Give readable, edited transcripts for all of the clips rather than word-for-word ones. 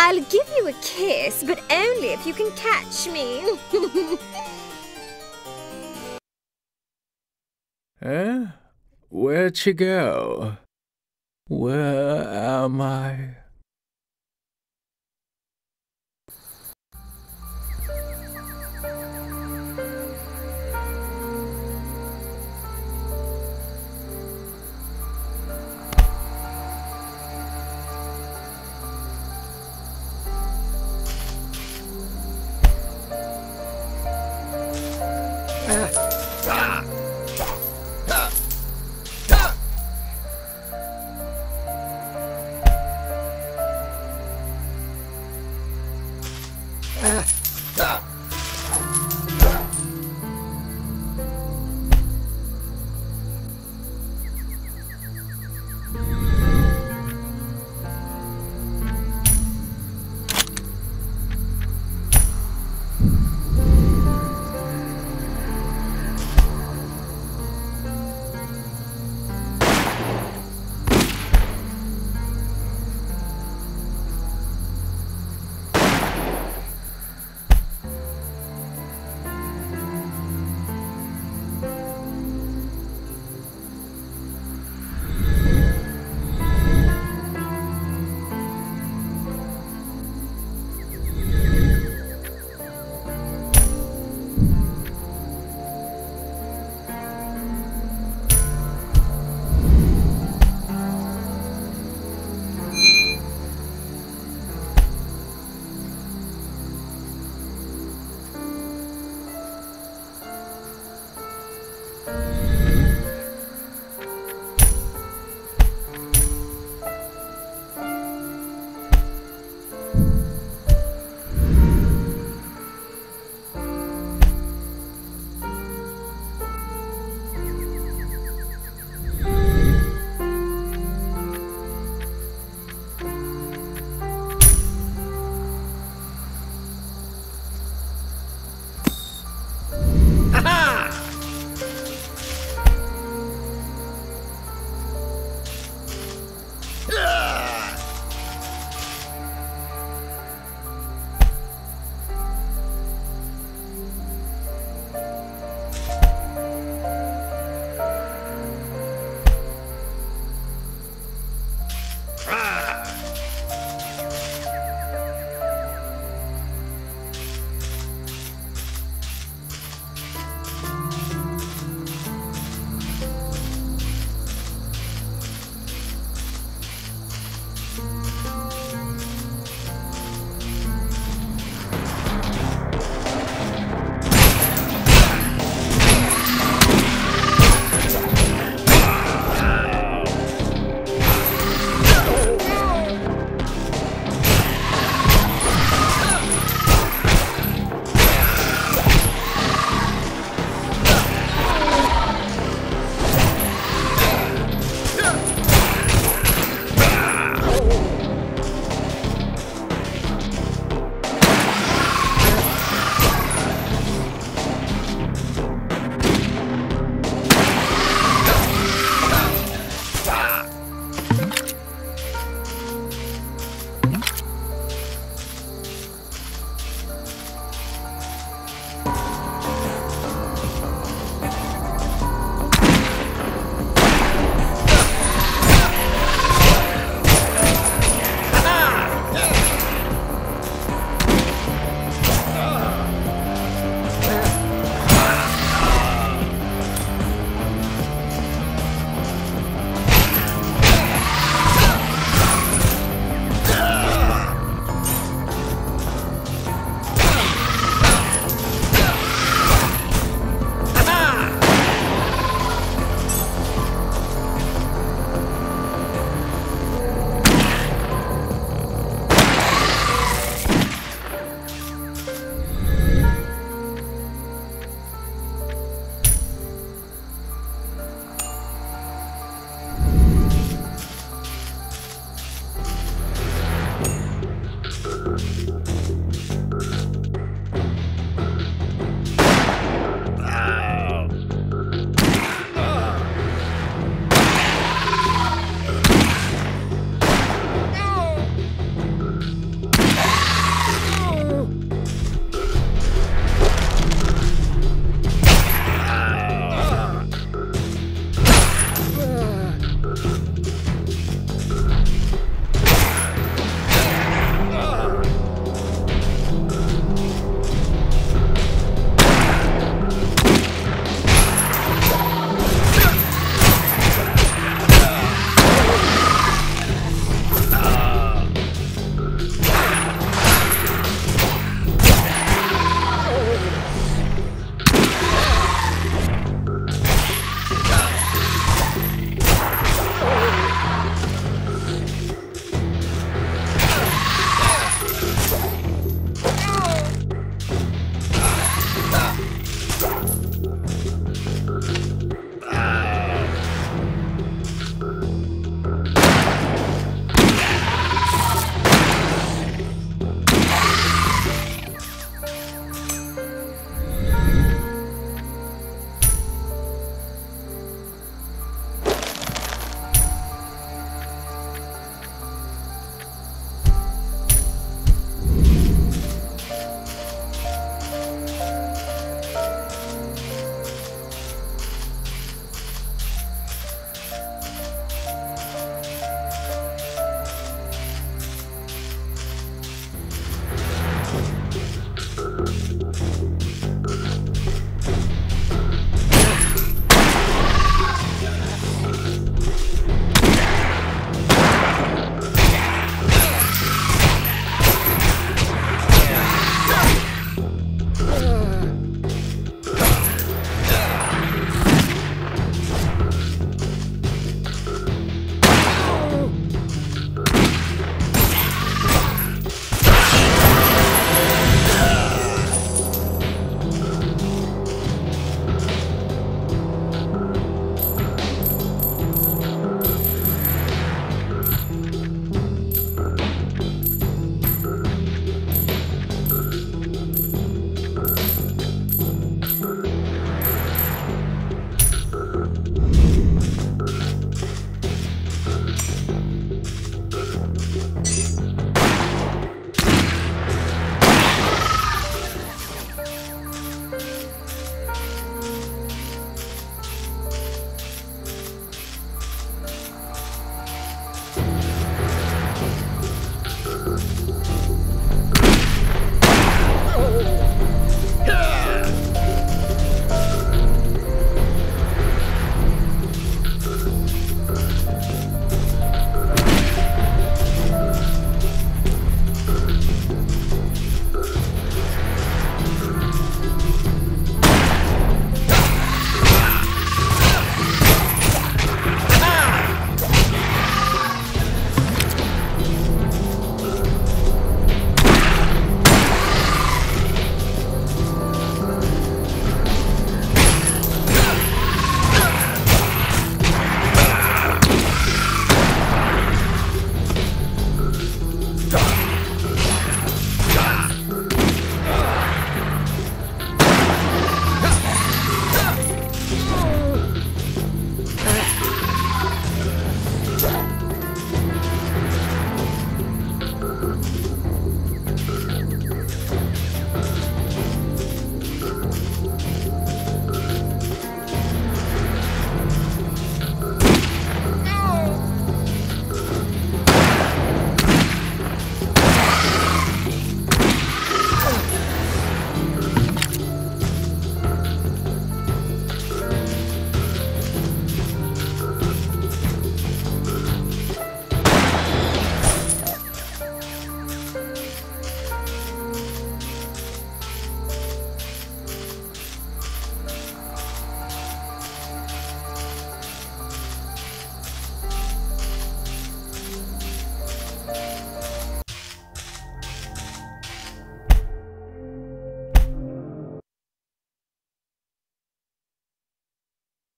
I'll give you a kiss, but only if you can catch me. Eh? Where'd you go? Where am I?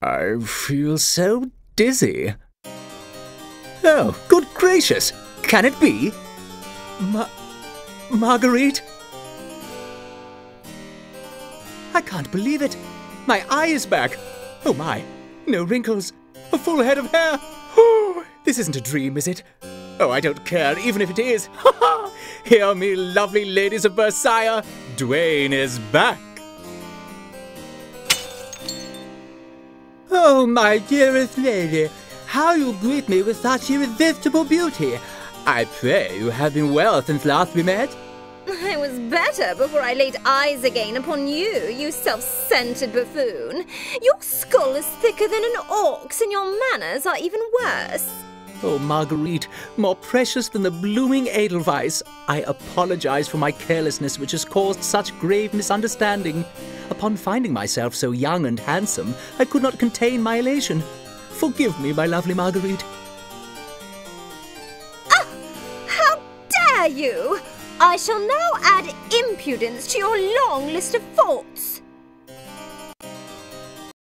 I feel so dizzy. Oh, good gracious! Can it be? Marguerite? I can't believe it! My eye is back! Oh my, no wrinkles, a full head of hair! Oh, this isn't a dream, is it? Oh, I don't care, even if it is! Ha ha! Hear me, lovely ladies of Versailles! Dwayne is back! Oh, my dearest lady, how you greet me with such irresistible beauty! I pray you have been well since last we met? I was better before I laid eyes again upon you, you self-centered buffoon. Your skull is thicker than an orc's, and your manners are even worse. Oh, Marguerite, more precious than the blooming Edelweiss, I apologize for my carelessness which has caused such grave misunderstanding. Upon finding myself so young and handsome, I could not contain my elation. Forgive me, my lovely Marguerite. Ah! How dare you! I shall now add impudence to your long list of faults.